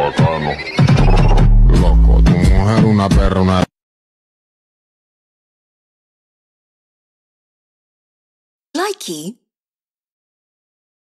bacano. Loco, tu mujer una perra, una... Likey.